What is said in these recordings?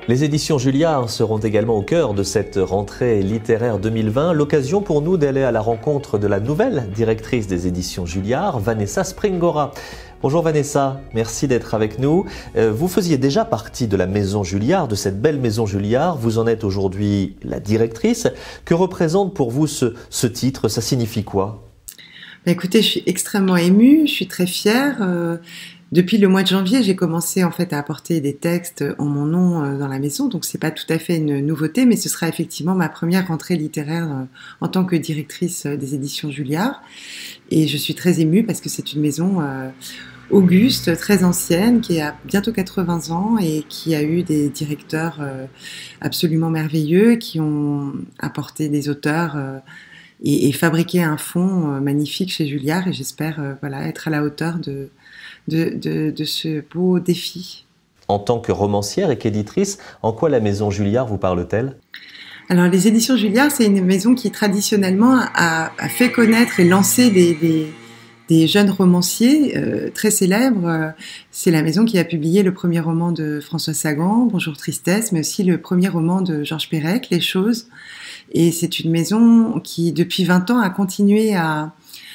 Les éditions Julliard seront également au cœur de cette rentrée littéraire 2020. L'occasion pour nous d'aller à la rencontre de la nouvelle directrice des éditions Julliard, Vanessa Springora. Bonjour Vanessa, merci d'être avec nous. Vous faisiez déjà partie de la maison Julliard, de cette belle maison Julliard. Vous en êtes aujourd'hui la directrice. Que représente pour vous ce titre? Ça signifie quoi? Écoutez, je suis extrêmement émue, je suis très fière. Depuis le mois de janvier, j'ai commencé en fait à apporter des textes en mon nom dans la maison, donc c'est pas tout à fait une nouveauté, mais ce sera effectivement ma première rentrée littéraire en tant que directrice des éditions Julliard. Et je suis très émue parce que c'est une maison auguste, très ancienne, qui a bientôt 80 ans et qui a eu des directeurs absolument merveilleux, qui ont apporté des auteurs et fabriqué un fonds magnifique chez Julliard. Et j'espère être à la hauteur de ce beau défi. En tant que romancière et qu'éditrice, en quoi la maison Julliard vous parle-t-elle? Alors, les éditions Julliard, c'est une maison qui traditionnellement a fait connaître et lancé des jeunes romanciers très célèbres. C'est la maison qui a publié le premier roman de François Sagan, Bonjour Tristesse, mais aussi le premier roman de Georges Perec, Les Choses. Et c'est une maison qui, depuis 20 ans, a continué à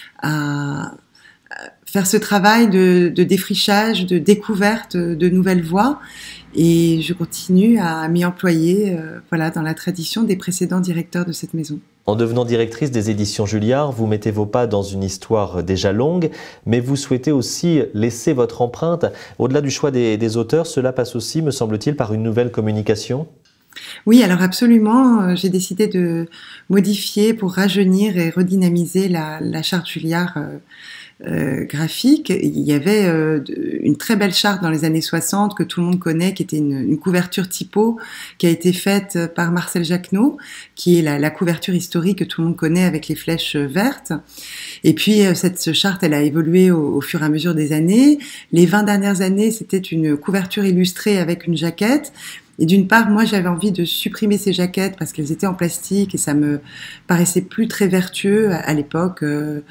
faire ce travail de défrichage, de découverte de nouvelles voies. Et je continue à m'y employer dans la tradition des précédents directeurs de cette maison. En devenant directrice des éditions Julliard, vous mettez vos pas dans une histoire déjà longue, mais vous souhaitez aussi laisser votre empreinte. Au-delà du choix des auteurs, cela passe aussi, me semble-t-il, par une nouvelle communication? Oui, alors absolument. J'ai décidé de modifier pour rajeunir et redynamiser la charte Julliard graphique. Il y avait une très belle charte dans les années 60 que tout le monde connaît, qui était une couverture typo qui a été faite par Marcel Jacquenot, qui est la couverture historique que tout le monde connaît avec les flèches vertes. Et puis cette charte, elle a évolué au fur et à mesure des années. Les 20 dernières années, c'était une couverture illustrée avec une jaquette. Et d'une part, moi, j'avais envie de supprimer ces jaquettes parce qu'elles étaient en plastique et ça me paraissait plus très vertueux à l'époque.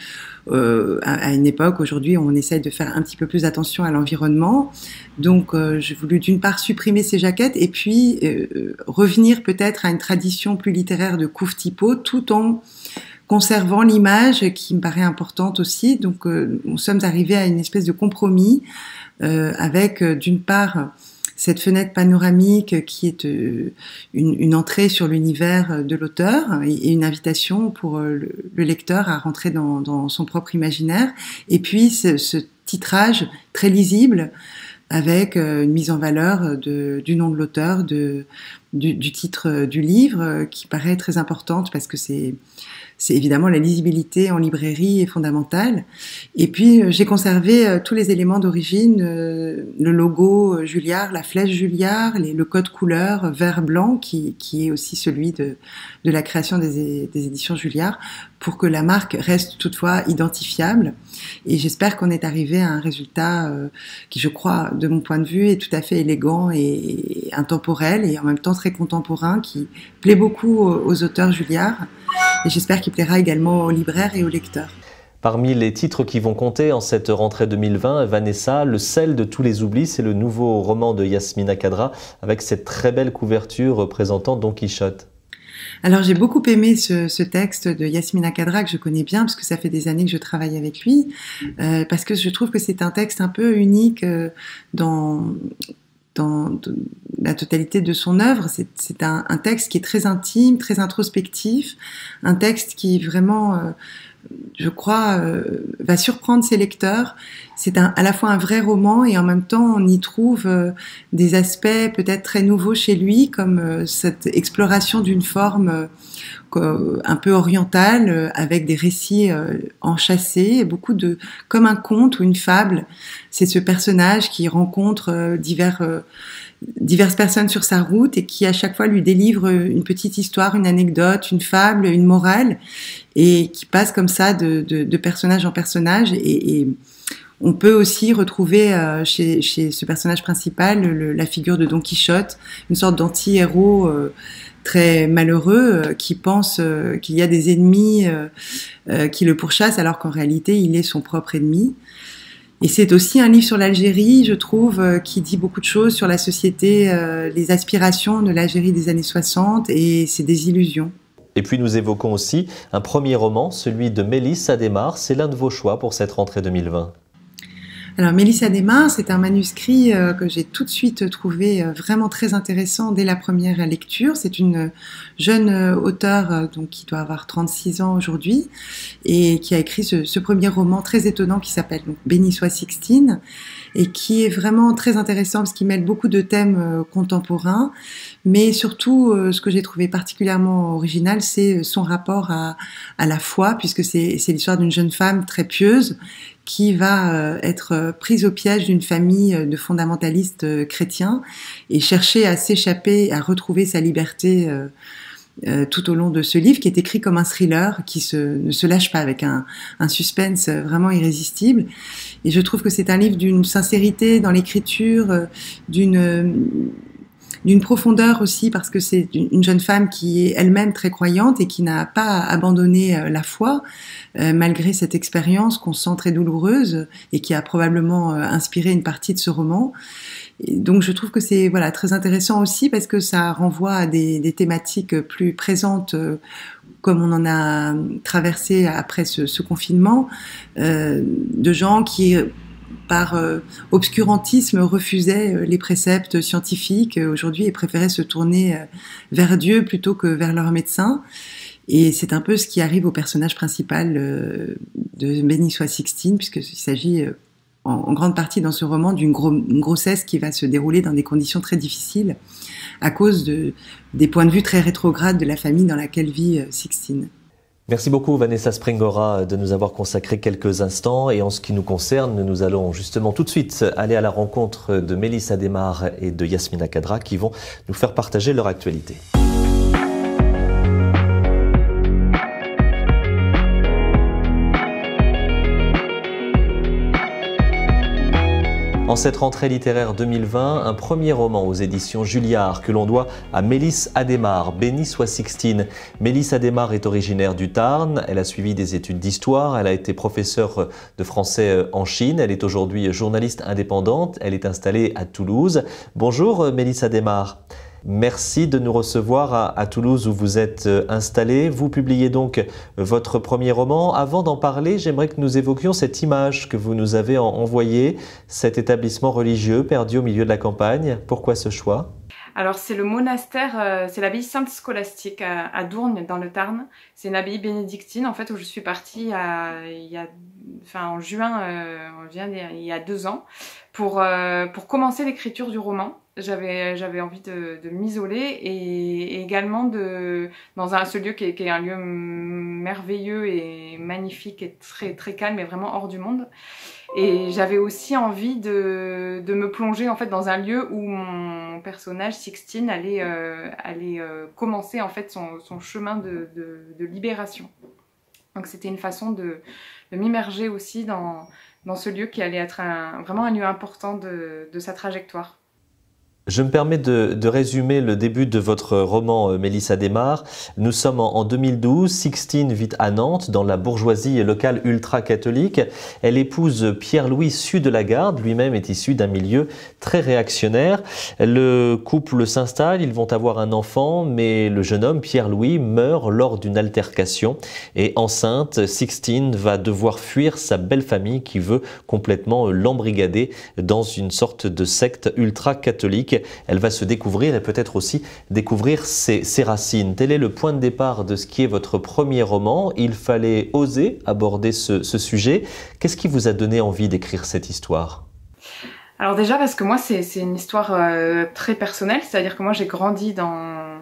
À une époque, aujourd'hui, on essaye de faire un petit peu plus attention à l'environnement. Donc, j'ai voulu d'une part supprimer ces jaquettes et puis revenir peut-être à une tradition plus littéraire de couve typo, tout en conservant l'image qui me paraît importante aussi. Donc, nous sommes arrivés à une espèce de compromis avec, d'une part, cette fenêtre panoramique qui est une entrée sur l'univers de l'auteur et une invitation pour le lecteur à rentrer dans son propre imaginaire. Et puis ce titrage très lisible avec une mise en valeur du nom de l'auteur, du titre du livre qui paraît très importante parce que c'est évidemment la lisibilité en librairie est fondamentale. Et puis j'ai conservé tous les éléments d'origine, le logo Julliard, la flèche Julliard, le code couleur vert-blanc qui est aussi celui de la création des éditions Julliard, pour que la marque reste toutefois identifiable. Et j'espère qu'on est arrivé à un résultat qui, je crois, de mon point de vue, est tout à fait élégant et intemporel et en même temps très contemporain, qui plaît beaucoup aux auteurs Julliard. Et j'espère qu'il plaira également aux libraires et aux lecteurs. Parmi les titres qui vont compter en cette rentrée 2020, Vanessa, le sel de tous les oublis, c'est le nouveau roman de Yasmina Khadra avec cette très belle couverture représentant Don Quichotte. Alors j'ai beaucoup aimé ce texte de Yasmina Khadra que je connais bien parce que ça fait des années que je travaille avec lui, parce que je trouve que c'est un texte un peu unique dans la totalité de son œuvre. C'est un texte qui est très intime, très introspectif, un texte qui vraiment, je crois, va surprendre ses lecteurs. C'est à la fois un vrai roman et en même temps on y trouve des aspects peut-être très nouveaux chez lui, comme cette exploration d'une forme un peu orientale, avec des récits enchâssés, comme un conte ou une fable. C'est ce personnage qui rencontre diverses personnes sur sa route et qui à chaque fois lui délivre une petite histoire, une anecdote, une fable, une morale, et qui passe comme ça de personnage en personnage. Et on peut aussi retrouver chez ce personnage principal la figure de Don Quichotte, une sorte d'anti-héros très malheureux qui pense qu'il y a des ennemis qui le pourchassent alors qu'en réalité il est son propre ennemi. Et c'est aussi un livre sur l'Algérie, je trouve, qui dit beaucoup de choses sur la société, les aspirations de l'Algérie des années 60 et ses désillusions. Et puis nous évoquons aussi un premier roman, celui de Mélisse Adhémar. C'est l'un de vos choix pour cette rentrée 2020. Alors Mélisse Adhémar, c'est un manuscrit que j'ai tout de suite trouvé vraiment très intéressant dès la première lecture. C'est une jeune auteure donc, qui doit avoir 36 ans aujourd'hui et qui a écrit ce premier roman très étonnant qui s'appelle Béni soit Sixtine et qui est vraiment très intéressant parce qu'il mêle beaucoup de thèmes contemporains, mais surtout ce que j'ai trouvé particulièrement original, c'est son rapport à la foi, puisque c'est l'histoire d'une jeune femme très pieuse qui va être prise au piège d'une famille de fondamentalistes chrétiens et chercher à s'échapper, à retrouver sa liberté tout au long de ce livre qui est écrit comme un thriller qui ne se lâche pas avec un suspense vraiment irrésistible. Et je trouve que c'est un livre d'une sincérité dans l'écriture, d'une profondeur aussi parce que c'est une jeune femme qui est elle-même très croyante et qui n'a pas abandonné la foi malgré cette expérience qu'on sent très douloureuse et qui a probablement inspiré une partie de ce roman. Et donc je trouve que c'est très intéressant aussi parce que ça renvoie à des thématiques plus présentes comme on en a traversé après ce confinement, de gens qui par obscurantisme refusaient les préceptes scientifiques aujourd'hui et préféraient se tourner vers Dieu plutôt que vers leur médecin. Et c'est un peu ce qui arrive au personnage principal de Béni soit Sixtine, puisqu'il s'agit en grande partie dans ce roman d'une grossesse qui va se dérouler dans des conditions très difficiles à cause des points de vue très rétrogrades de la famille dans laquelle vit Sixtine. Merci beaucoup Vanessa Springora de nous avoir consacré quelques instants et en ce qui nous concerne, nous allons justement tout de suite aller à la rencontre de Mélisse Adhémar et de Yasmina Khadra qui vont nous faire partager leur actualité. En cette rentrée littéraire 2020, un premier roman aux éditions Julliard que l'on doit à Mélisse Adhémar, Béni soit Sixtine. Mélisse Adhémar est originaire du Tarn, elle a suivi des études d'histoire, elle a été professeure de français en Chine, elle est aujourd'hui journaliste indépendante, elle est installée à Toulouse. Bonjour Mélisse Adhémar. Merci de nous recevoir à Toulouse où vous êtes installée. Vous publiez donc votre premier roman. Avant d'en parler, j'aimerais que nous évoquions cette image que vous nous avez envoyée, cet établissement religieux perdu au milieu de la campagne. Pourquoi ce choix ? Alors c'est le monastère, c'est l'abbaye Sainte-Scolastique à Dournes dans le Tarn. C'est une abbaye bénédictine en fait où je suis partie en juin, il y a 2 ans pour commencer l'écriture du roman. J'avais envie de m'isoler et également dans ce lieu qui est un lieu merveilleux et magnifique et très très calme et vraiment hors du monde. Et j'avais aussi envie de me plonger en fait dans un lieu où mon personnage Sixtine allait commencer en fait son chemin de libération. Donc c'était une façon de m'immerger aussi dans ce lieu qui allait être vraiment un lieu important de sa trajectoire. Je me permets de résumer le début de votre roman Mélisse Adhémar. Nous sommes en 2012, Sixtine vit à Nantes, dans la bourgeoisie locale ultra-catholique. Elle épouse Pierre-Louis Su de la Garde, lui-même est issu d'un milieu très réactionnaire. Le couple s'installe, ils vont avoir un enfant, mais le jeune homme, Pierre-Louis, meurt lors d'une altercation. Et enceinte, Sixtine va devoir fuir sa belle famille qui veut complètement l'embrigader dans une sorte de secte ultra-catholique. Elle va se découvrir et peut-être aussi découvrir ses racines. Tel est le point de départ de ce qui est votre premier roman. Il fallait oser aborder ce sujet. Qu'est-ce qui vous a donné envie d'écrire cette histoire ? Alors déjà parce que moi c'est une histoire très personnelle, c'est-à-dire que moi j'ai grandi dans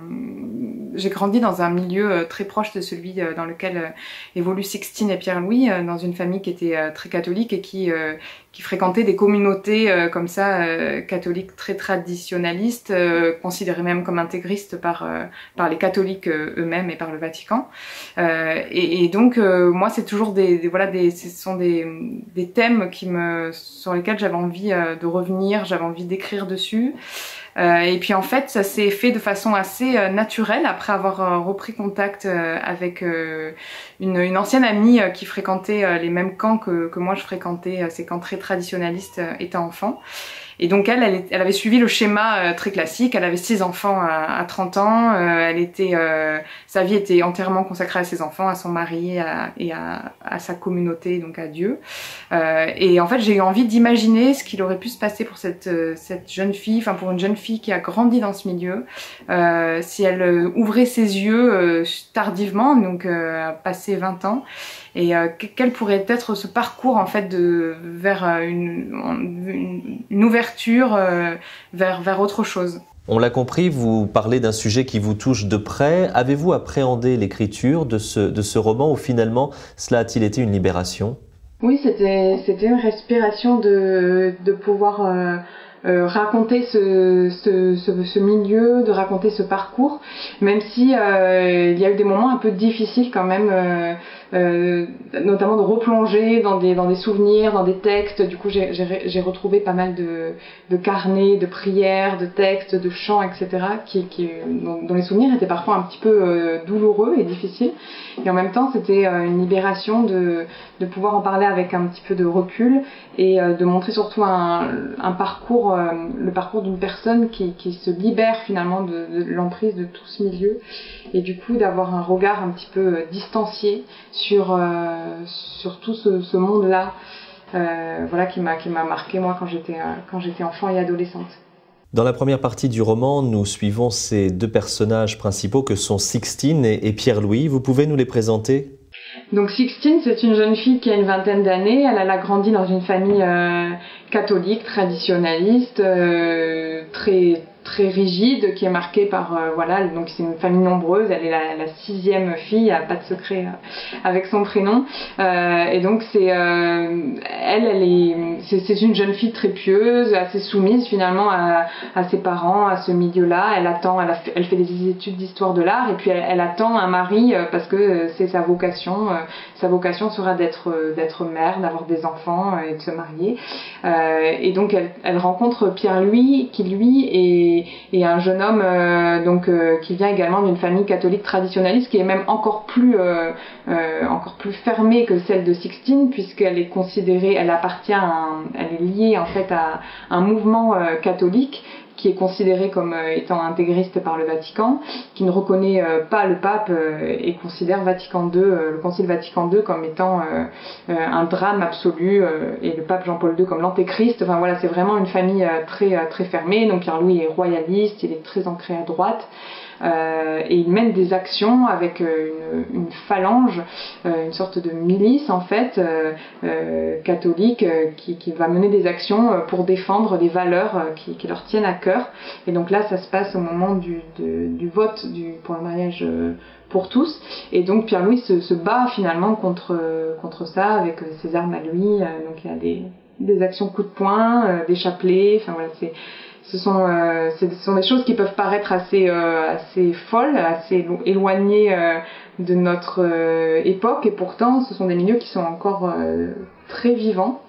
un milieu très proche de celui dans lequel évoluent Sixtine et Pierre-Louis, dans une famille qui était très catholique et qui fréquentait des communautés comme ça, catholiques très traditionnalistes, considérées même comme intégristes par les catholiques eux-mêmes et par le Vatican. Et donc moi c'est toujours ce sont des thèmes sur lesquels j'avais envie de revenir, j'avais envie d'écrire dessus. Et puis en fait, ça s'est fait de façon assez naturelle après avoir repris contact avec une ancienne amie qui fréquentait les mêmes camps que moi je fréquentais, ces camps très traditionnaliste étant enfant. Et donc elle avait suivi le schéma très classique. Elle avait 6 enfants à 30 ans. Sa vie était entièrement consacrée à ses enfants, à son mari et à sa communauté, donc à Dieu. Et en fait, j'ai eu envie d'imaginer ce qu'il aurait pu se passer pour cette jeune fille, enfin pour une jeune fille qui a grandi dans ce milieu, si elle ouvrait ses yeux tardivement, donc passé 20 ans. Et quel pourrait être ce parcours en fait vers une ouverture vers autre chose. On l'a compris, vous parlez d'un sujet qui vous touche de près. Avez-vous appréhendé l'écriture de ce roman ou finalement cela a-t-il été une libération? Oui, c'était une respiration de pouvoir raconter ce milieu, de raconter ce parcours, même si il y a eu des moments un peu difficiles quand même, notamment de replonger dans des souvenirs, dans des textes. Du coup, j'ai retrouvé pas mal de carnets, de prières, de textes, de chants, etc. dont les souvenirs étaient parfois un petit peu douloureux et difficiles. Et en même temps, c'était une libération de pouvoir en parler avec un petit peu de recul et de montrer surtout un parcours, le parcours d'une personne qui se libère finalement de l'emprise de tout ce milieu, et du coup d'avoir un regard un petit peu distancié sur tout ce monde-là, voilà, qui m'a marqué moi quand j'étais enfant et adolescente. Dans la première partie du roman, nous suivons ces 2 personnages principaux que sont Sixtine et Pierre-Louis. Vous pouvez nous les présenter ? Donc Sixtine, c'est une jeune fille qui a une vingtaine d'années. Elle a grandi dans une famille catholique, traditionnaliste, très rigide, qui est marquée par voilà, donc c'est une famille nombreuse. Elle est la 6e fille, il n'y a pas de secret avec son prénom, et donc c'est une jeune fille très pieuse, assez soumise finalement à ses parents, à ce milieu-là. Elle fait des études d'histoire de l'art, et puis elle attend un mari parce que c'est sa vocation. Sa vocation sera d'être mère, d'avoir des enfants et de se marier. Et donc elle rencontre Pierre-Louis, qui lui est un jeune homme qui vient également d'une famille catholique traditionnaliste, qui est même encore plus fermée que celle de Sixtine, puisqu'elle est considérée, elle est liée en fait à un mouvement catholique qui est considéré comme étant intégriste par le Vatican, qui ne reconnaît pas le pape et considère le Concile Vatican II comme étant un drame absolu, et le pape Jean-Paul II comme l'antéchrist. Enfin voilà, c'est vraiment une famille très fermée. Donc Pierre-Louis est royaliste, il est très ancré à droite. Et il mène des actions avec une phalange, une sorte de milice en fait catholique, qui va mener des actions pour défendre des valeurs qui leur tiennent à cœur. Et donc là, ça se passe au moment du vote pour le mariage pour tous. Et donc Pierre-Louis se bat finalement contre ça avec ses armes à lui. Donc il y a des actions coup de poing, des chapelets. Enfin voilà, ce sont des choses qui peuvent paraître assez folles, assez éloignées de notre époque, et pourtant ce sont des milieux qui sont encore très vivants,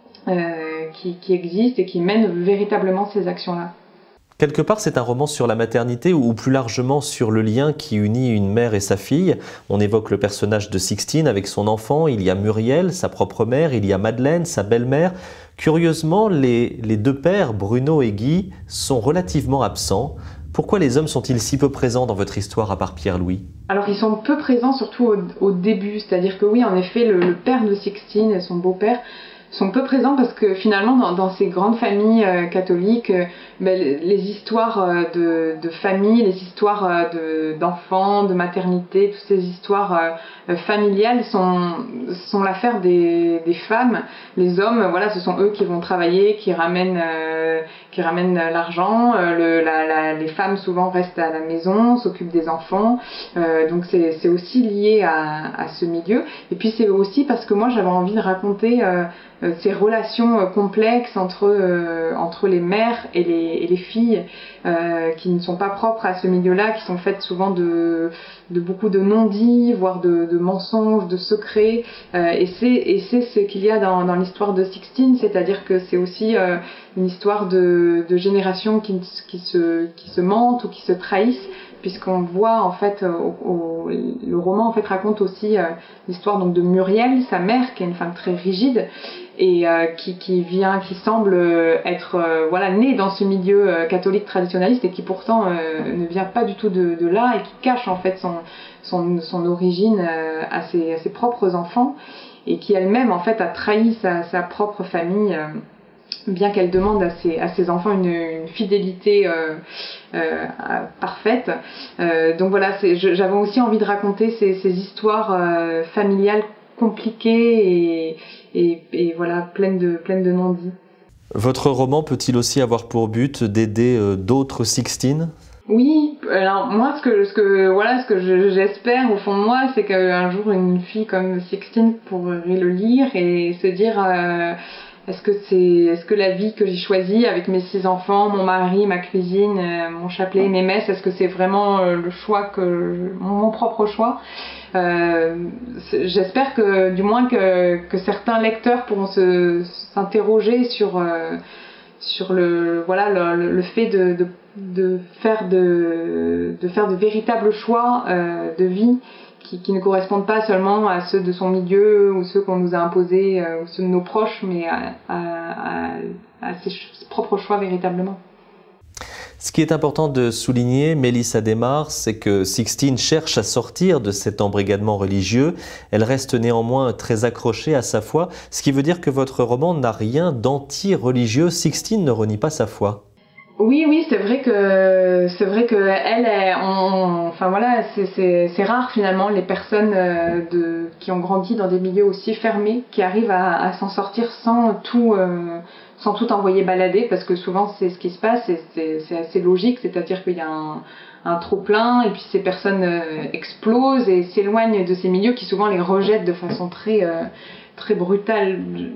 qui existent et qui mènent véritablement ces actions-là. Quelque part, c'est un roman sur la maternité ou plus largement sur le lien qui unit une mère et sa fille. On évoque le personnage de Sixtine avec son enfant, il y a Muriel, sa propre mère, il y a Madeleine, sa belle-mère. Curieusement, les 2 pères, Bruno et Guy, sont relativement absents. Pourquoi les hommes sont-ils si peu présents dans votre histoire à part Pierre-Louis ? Alors ils sont peu présents surtout au début, c'est-à-dire que oui, en effet, le père de Sixtine et son beau-père sont peu présents parce que finalement dans ces grandes familles catholiques, les histoires de famille, les histoires d'enfants, de maternité, toutes ces histoires familiales sont l'affaire des femmes. Les hommes, voilà, ce sont eux qui vont travailler, qui ramènent l'argent. Les femmes souvent restent à la maison, s'occupent des enfants. Donc c'est aussi lié à ce milieu. Et puis c'est aussi parce que moi j'avais envie de raconter ces relations complexes entre les mères et les filles, qui ne sont pas propres à ce milieu-là, qui sont faites souvent de beaucoup de non-dits, voire de mensonges, de secrets. Et c'est ce qu'il y a dans l'histoire de Sixtine, c'est-à-dire que c'est aussi une histoire de générations qui se mentent ou qui se trahissent, puisqu'on voit en fait le roman en fait raconte aussi l'histoire donc de Muriel, sa mère, qui est une femme très rigide et qui semble être voilà née dans ce milieu catholique traditionnaliste et qui pourtant ne vient pas du tout de là et qui cache en fait son origine à ses propres enfants et qui elle-même en fait a trahi sa propre famille. Bien qu'elle demande à ses enfants une fidélité parfaite. Donc voilà, j'avais aussi envie de raconter ces histoires familiales compliquées et voilà, pleines de non-dits. Votre roman peut-il aussi avoir pour but d'aider d'autres Sixtine ? Oui, alors moi ce que j'espère au fond de moi, c'est qu'un jour une fille comme Sixtine pourrait le lire et se dire est-ce que la vie que j'ai choisie avec mes 6 enfants, mon mari, ma cuisine, mon chapelet, mes messes, est-ce que c'est vraiment le choix mon propre choix? J'espère que du moins que certains lecteurs pourront s'interroger sur le fait de faire de véritables choix de vie qui ne correspondent pas seulement à ceux de son milieu ou ceux qu'on nous a imposés ou ceux de nos proches, mais à ses propres choix véritablement. Ce qui est important de souligner, Mélisse Adhémar, c'est que Sixtine cherche à sortir de cet embrigadement religieux. Elle reste néanmoins très accrochée à sa foi, ce qui veut dire que votre roman n'a rien d'anti-religieux. Sixtine ne renie pas sa foi. Oui, c'est vrai que elle, enfin voilà, c'est rare finalement les personnes qui ont grandi dans des milieux aussi fermés, qui arrivent à s'en sortir sans tout envoyer balader, parce que souvent c'est ce qui se passe, et c'est assez logique, c'est-à-dire qu'il y a un trop plein et puis ces personnes explosent et s'éloignent de ces milieux qui souvent les rejettent de façon très brutale.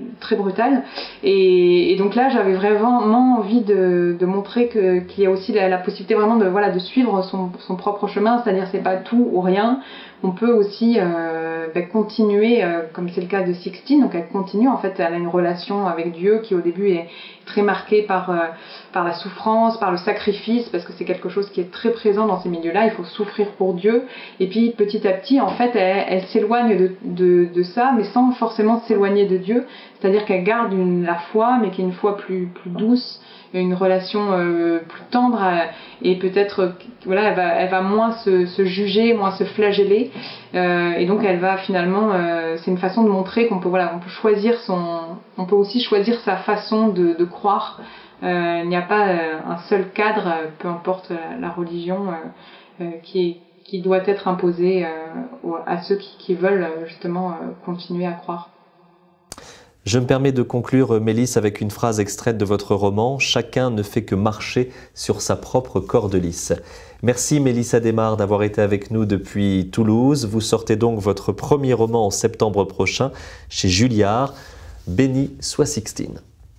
Et donc là, j'avais vraiment envie de montrer qu'il y a aussi la possibilité vraiment de suivre son propre chemin, c'est-à-dire c'est pas tout ou rien. On peut aussi continuer, comme c'est le cas de Sixtine, donc elle continue en fait, elle a une relation avec Dieu qui au début est très marquée par la souffrance, par le sacrifice, parce que c'est quelque chose qui est très présent dans ces milieux-là, il faut souffrir pour Dieu, et puis petit à petit en fait elle s'éloigne de ça, mais sans forcément s'éloigner de Dieu, c'est-à-dire qu'elle garde la foi, mais qui est une foi plus douce, une relation plus tendre et peut-être voilà, elle va moins se juger, moins se flageller et donc elle va finalement c'est une façon de montrer qu'on peut choisir on peut aussi choisir sa façon de croire. Il n'y a pas un seul cadre, peu importe la religion qui doit être imposée à ceux qui veulent justement continuer à croire. Je me permets de conclure, Mélisse, avec une phrase extraite de votre roman « Chacun ne fait que marcher sur sa propre corde lisse ». Merci Mélisse Adhémar d'avoir été avec nous depuis Toulouse. Vous sortez donc votre premier roman en septembre prochain chez Julliard. Béni soit Sixtine.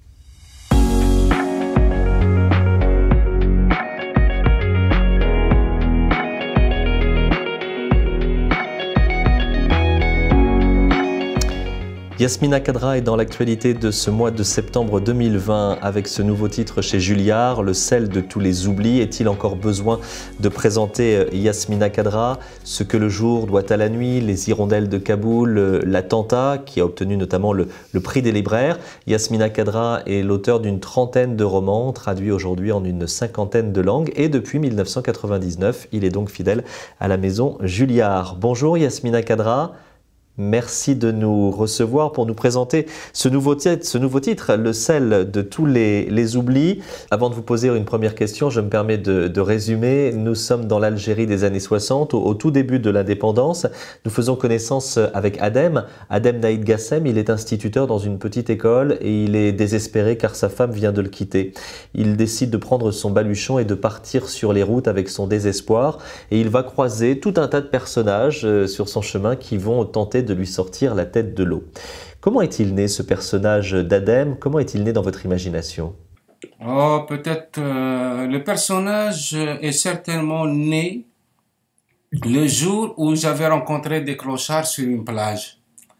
Yasmina Khadra est dans l'actualité de ce mois de septembre 2020 avec ce nouveau titre chez Julliard, Le sel de tous les oublis. Est-il encore besoin de présenter Yasmina Khadra, Ce que le jour doit à la nuit, Les hirondelles de Kaboul, L'attentat, qui a obtenu notamment le prix des libraires. Yasmina Khadra est l'auteur d'une trentaine de romans, traduits aujourd'hui en une cinquantaine de langues. Et depuis 1999, il est donc fidèle à la maison Julliard. Bonjour Yasmina Khadra. Merci de nous recevoir pour nous présenter ce nouveau titre, Le sel de tous les oublis. Avant de vous poser une première question, je me permets de résumer. Nous sommes dans l'Algérie des années 60, au tout début de l'indépendance. Nous faisons connaissance avec Adem Naïd Gassem. Il est instituteur dans une petite école et il est désespéré car sa femme vient de le quitter. Il décide de prendre son baluchon et de partir sur les routes avec son désespoir. Et il va croiser tout un tas de personnages sur son chemin qui vont tenter de lui sortir la tête de l'eau. Comment est-il né ce personnage d'Adem? Comment est-il né dans votre imagination? Oh, peut-être le personnage est certainement né le jour où j'avais rencontré des clochards sur une plage.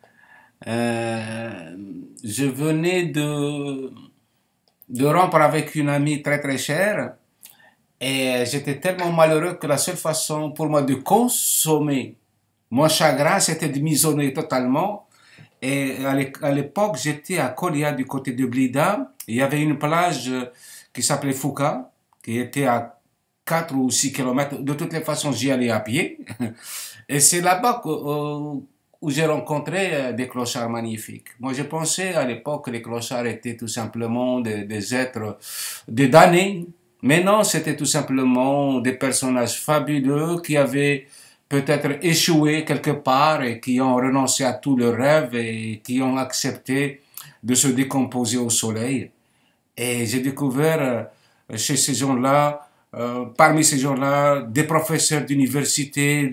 Je venais de rompre avec une amie très très chère Et j'étais tellement malheureux que la seule façon pour moi de consommer mon chagrin, c'était de m'isoler totalement. Et à l'époque, j'étais à Kolia, du côté de Blida. Il y avait une plage qui s'appelait Fouka, qui était à 4 ou 6 kilomètres. De toutes les façons, j'y allais à pied. Et c'est là-bas où j'ai rencontré des clochards magnifiques. Moi, je pensais à l'époque que les clochards étaient tout simplement des êtres, des damnés. Mais non, c'était tout simplement des personnages fabuleux qui avaient peut-être échoué quelque part et qui ont renoncé à tous leurs rêves et qui ont accepté de se décomposer au soleil. Et j'ai découvert chez ces gens-là, parmi ces gens-là, des professeurs d'université,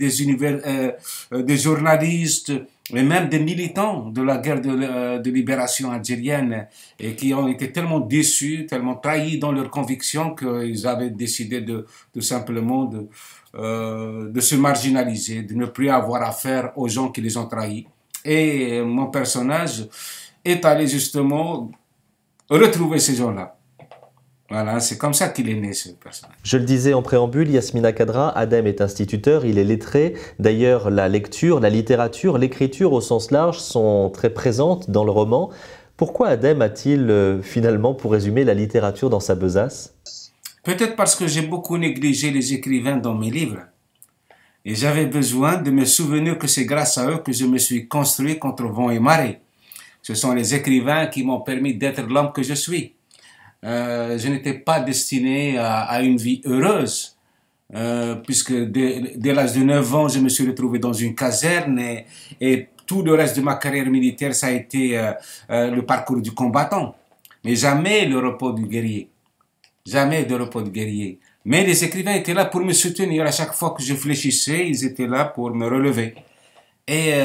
des journalistes, et même des militants de la guerre de libération algérienne, et qui ont été tellement déçus, tellement trahis dans leurs convictions qu'ils avaient décidé tout simplement de se marginaliser, de ne plus avoir affaire aux gens qui les ont trahis. Et mon personnage est allé justement retrouver ces gens-là. Voilà, c'est comme ça qu'il est né, ce personnage. Je le disais en préambule, Yasmina Khadra, Adem est instituteur, il est lettré. D'ailleurs, la lecture, la littérature, l'écriture au sens large sont très présentes dans le roman. Pourquoi Adem a-t-il finalement, pour résumer, la littérature dans sa besace? Peut-être parce que j'ai beaucoup négligé les écrivains dans mes livres. Et j'avais besoin de me souvenir que c'est grâce à eux que je me suis construit contre vent et marée. Ce sont les écrivains qui m'ont permis d'être l'homme que je suis. Je n'étais pas destiné à une vie heureuse, puisque dès l'âge de 9 ans, je me suis retrouvé dans une caserne et tout le reste de ma carrière militaire, ça a été le parcours du combattant. Mais jamais le repos du guerrier. Jamais de repos du guerrier. Mais les écrivains étaient là pour me soutenir. À chaque fois que je fléchissais, ils étaient là pour me relever. Et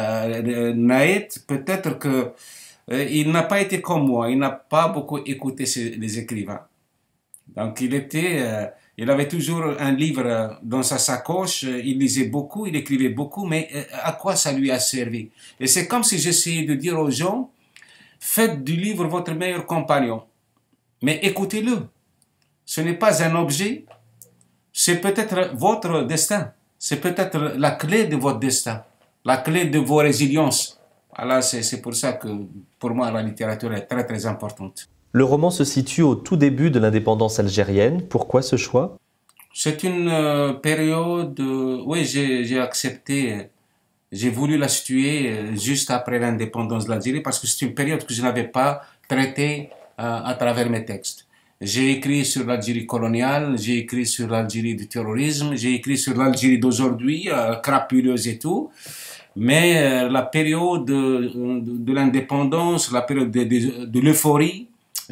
Naïd, peut-être que il n'a pas été comme moi, il n'a pas beaucoup écouté les écrivains. Donc il avait toujours un livre dans sa sacoche, il lisait beaucoup, il écrivait beaucoup, mais à quoi ça lui a servi? Et c'est comme si j'essayais de dire aux gens, faites du livre votre meilleur compagnon, mais écoutez-le. Ce n'est pas un objet, c'est peut-être votre destin, c'est peut-être la clé de votre destin, la clé de vos résiliences. Voilà, c'est pour ça que, pour moi, la littérature est très, très importante. Le roman se situe au tout début de l'indépendance algérienne. Pourquoi ce choix? C'est une période... oui, j'ai accepté, j'ai voulu la situer juste après l'indépendance de l'Algérie parce que c'est une période que je n'avais pas traitée à travers mes textes. J'ai écrit sur l'Algérie coloniale, j'ai écrit sur l'Algérie du terrorisme, j'ai écrit sur l'Algérie d'aujourd'hui, crapuleuse et tout. Mais la période de l'indépendance, la période de l'euphorie,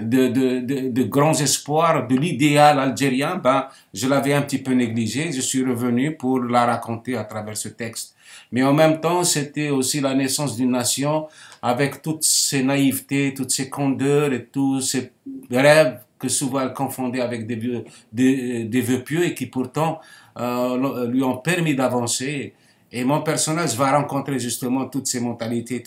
de grands espoirs, de l'idéal algérien, ben, je l'avais un petit peu négligé. Je suis revenu pour la raconter à travers ce texte. Mais en même temps, c'était aussi la naissance d'une nation avec toutes ses naïvetés, toutes ses candeurs et tous ses rêves que souvent elle confondait avec des vœux pieux et qui pourtant lui ont permis d'avancer. Et mon personnage va rencontrer justement toutes ces mentalités,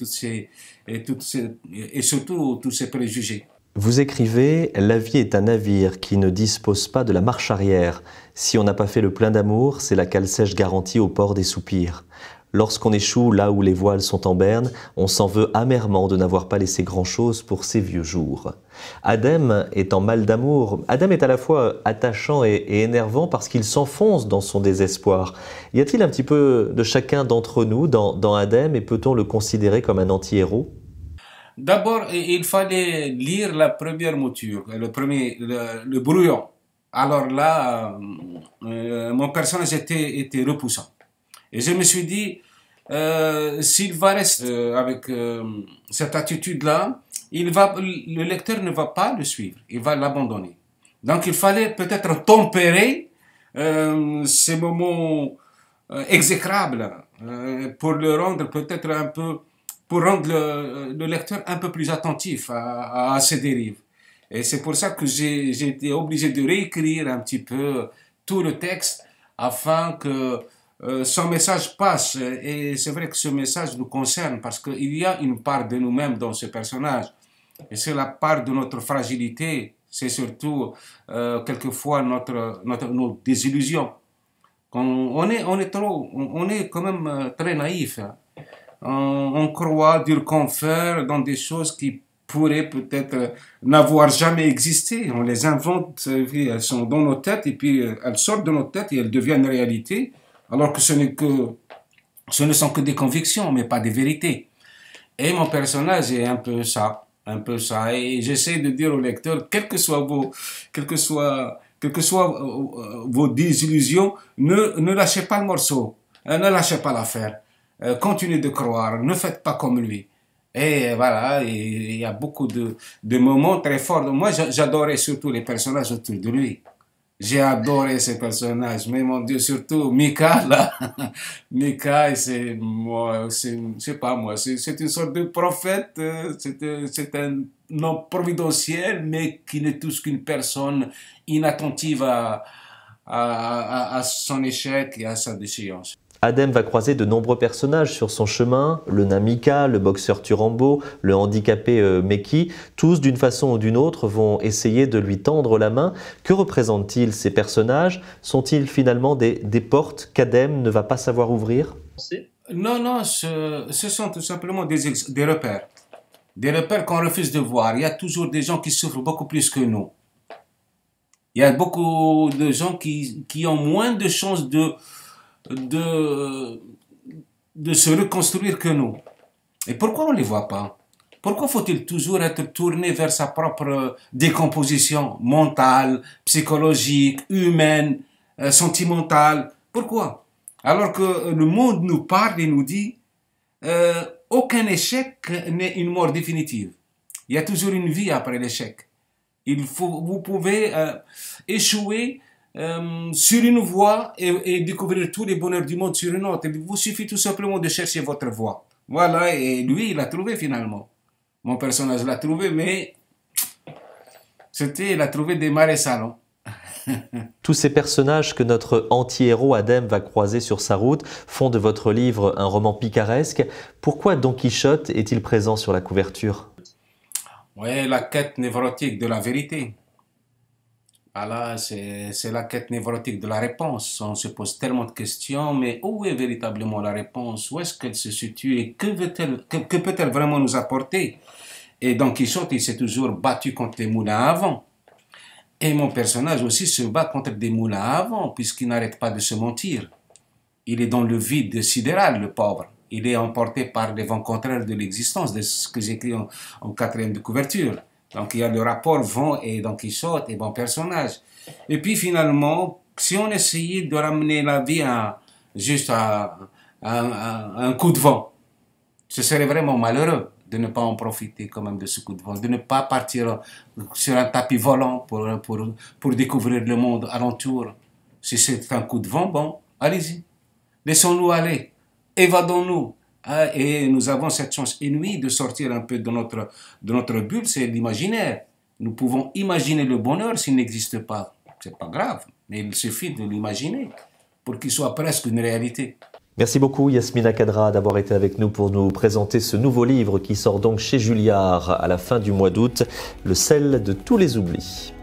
et surtout tous ces préjugés. Vous écrivez « La vie est un navire qui ne dispose pas de la marche arrière. Si on n'a pas fait le plein d'amour, c'est la cale sèche garantie au port des soupirs. Lorsqu'on échoue là où les voiles sont en berne, on s'en veut amèrement de n'avoir pas laissé grand-chose pour ses vieux jours. » Adem est en mal d'amour. Adem est à la fois attachant et énervant parce qu'il s'enfonce dans son désespoir. Y a-t-il un petit peu de chacun d'entre nous dans Adem et peut-on le considérer comme un anti-héros? D'abord, il fallait lire la première mouture, le brouillon. Alors là, mon personnage était repoussant. Et je me suis dit, s'il va rester avec cette attitude-là, le lecteur ne va pas le suivre, il va l'abandonner. Donc il fallait peut-être tempérer ces moments exécrables pour le rendre peut-être un peu, pour rendre le lecteur un peu plus attentif à ces dérives. Et c'est pour ça que j'ai été obligé de réécrire un petit peu tout le texte afin que son message passe. Et c'est vrai que ce message nous concerne parce qu'il y a une part de nous-mêmes dans ce personnage. Et c'est la part de notre fragilité, c'est surtout quelquefois nos désillusions. On est quand même très naïf. Hein. On croit dur qu'on fait dans des choses qui pourraient peut-être n'avoir jamais existé. On les invente, elles sont dans nos têtes et puis elles sortent de nos têtes et elles deviennent réalité, alors que ce ne sont que des convictions, mais pas des vérités. Et mon personnage est un peu ça. Et j'essaie de dire au lecteur, quelles que soient vos désillusions, ne lâchez pas le morceau, ne lâchez pas l'affaire, continuez de croire, ne faites pas comme lui. Et voilà, il y a beaucoup de moments très forts. Moi, j'adorais surtout les personnages autour de lui. J'ai adoré ces personnages, mais mon Dieu, surtout Mika, là. Mika, c'est une sorte de prophète, c'est un homme providentiel, mais qui n'est tous qu'une personne inattentive à son échec et à sa déchéance. Adem va croiser de nombreux personnages sur son chemin, le nain Mika, le boxeur Turambo, le handicapé Meki, tous d'une façon ou d'une autre vont essayer de lui tendre la main. Que représentent-ils ces personnages? Sont-ils finalement des portes qu'Adem ne va pas savoir ouvrir? Non, ce sont tout simplement des repères. Des repères qu'on refuse de voir. Il y a toujours des gens qui souffrent beaucoup plus que nous. Il y a beaucoup de gens qui ont moins de chances de se reconstruire que nous. Et pourquoi on ne les voit pas? Pourquoi faut-il toujours être tourné vers sa propre décomposition mentale, psychologique, humaine, sentimentale? Pourquoi? Alors que le monde nous parle et nous dit aucun échec n'est une mort définitive. Il y a toujours une vie après l'échec. Vous pouvez échouer sur une voie et découvrir tous les bonheurs du monde sur une autre. Il vous suffit tout simplement de chercher votre voie. Voilà, et lui, il l'a trouvé finalement. Mon personnage l'a trouvé, mais il a trouvé des marais salants. Tous ces personnages que notre anti-héros Adem va croiser sur sa route font de votre livre un roman picaresque. Pourquoi Don Quichotte est-il présent sur la couverture? Oui, la quête névrotique de la vérité. Voilà, c'est la quête névrotique de la réponse. On se pose tellement de questions, mais où est véritablement la réponse? Où est-ce qu'elle se situe et que peut-elle vraiment nous apporter? Et Don Quichotte, il s'est toujours battu contre les moulins à vent. Et mon personnage aussi se bat contre des moulins à vent, puisqu'il n'arrête pas de se mentir. Il est dans le vide sidéral, le pauvre. Il est emporté par les vents contraires de l'existence, de ce que j'écris en quatrième de couverture. Donc il y a le rapport vent et Don Quichotte et bon personnage. Et puis finalement, si on essayait de ramener la vie juste à un coup de vent, ce serait vraiment malheureux de ne pas en profiter quand même de ce coup de vent, de ne pas partir sur un tapis volant pour découvrir le monde alentour. Si c'est un coup de vent, bon, allez-y. Laissons-nous aller, évadons-nous. Et nous avons cette chance inouïe de sortir un peu de notre bulle, c'est l'imaginaire. Nous pouvons imaginer le bonheur s'il n'existe pas. C'est pas grave, mais il suffit de l'imaginer pour qu'il soit presque une réalité. Merci beaucoup Yasmina Kadra d'avoir été avec nous pour nous présenter ce nouveau livre qui sort donc chez Julliard à la fin du mois d'août, Le sel de tous les oublis.